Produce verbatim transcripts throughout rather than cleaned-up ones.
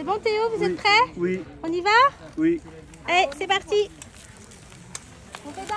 C'est bon Théo, vous oui. êtes prêts? Oui. On y va? Oui. Allez, c'est parti. On pédale.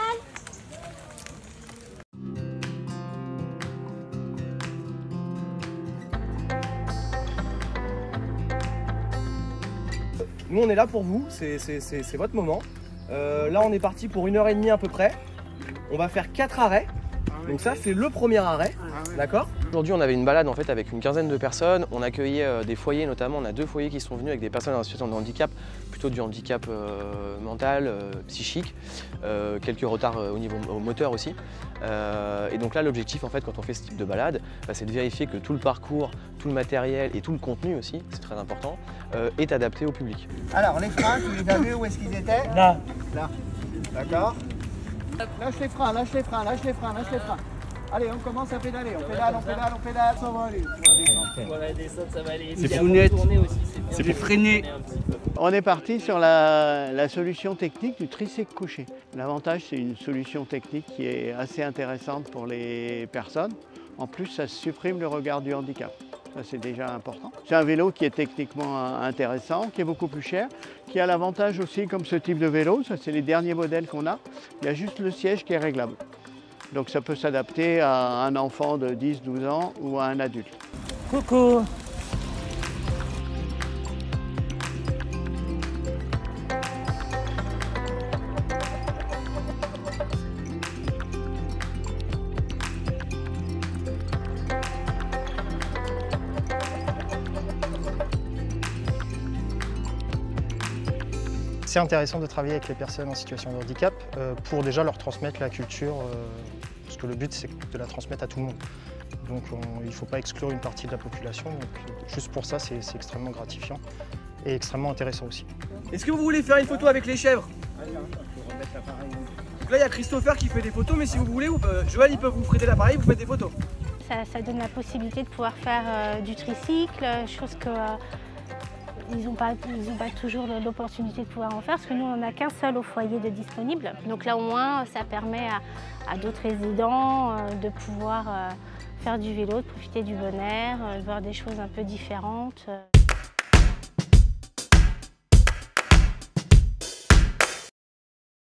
Nous on est là pour vous, c'est votre moment. Euh, là on est parti pour une heure et demie à peu près. On va faire quatre arrêts. Donc ça c'est le premier arrêt, d'accord? Aujourd'hui on avait une balade en fait avec une quinzaine de personnes. On accueillait euh, des foyers notamment, on a deux foyers qui sont venus avec des personnes en situation de handicap, plutôt du handicap euh, mental, euh, psychique, euh, quelques retards euh, au niveau au moteur aussi. Euh, et donc là l'objectif en fait quand on fait ce type de balade, bah, c'est de vérifier que tout le parcours, tout le matériel et tout le contenu aussi, c'est très important, euh, est adapté au public. Alors les freins, tu les as vus où est-ce qu'ils étaient? Là. Là. D'accord. Lâche les freins, lâche les freins, lâche les freins, lâche les freins. Allez, on commence à pédaler, on pédale, on pédale, on pédale, ça va aller. On va descendre, ça va aller. C'est founette, c'est c'est freiné. On est parti sur la, la solution technique du tricycle couché. L'avantage, c'est une solution technique qui est assez intéressante pour les personnes. En plus, ça supprime le regard du handicap. Ça, c'est déjà important. C'est un vélo qui est techniquement intéressant, qui est beaucoup plus cher, qui a l'avantage aussi, comme ce type de vélo, ça c'est les derniers modèles qu'on a, il y a juste le siège qui est réglable. Donc ça peut s'adapter à un enfant de dix douze ans ou à un adulte. Coucou. C'est intéressant de travailler avec les personnes en situation de handicap euh, pour déjà leur transmettre la culture, euh, parce que le but c'est de la transmettre à tout le monde. Donc on, il ne faut pas exclure une partie de la population, donc juste pour ça c'est extrêmement gratifiant et extrêmement intéressant aussi. Est-ce que vous voulez faire une photo avec les chèvres? Donc là il y a Christopher qui fait des photos, mais si vous voulez, vous, euh, Joël il peut vous prêter l'appareil, vous faites des photos. Ça, ça donne la possibilité de pouvoir faire euh, du tricycle, chose que euh, ils n'ont pas, ils ont pas toujours l'opportunité de pouvoir en faire, parce que nous, on n'a qu'un seul au foyer de disponible. Donc là, au moins, ça permet à, à d'autres résidents euh, de pouvoir euh, faire du vélo, de profiter du bon air, euh, de voir des choses un peu différentes.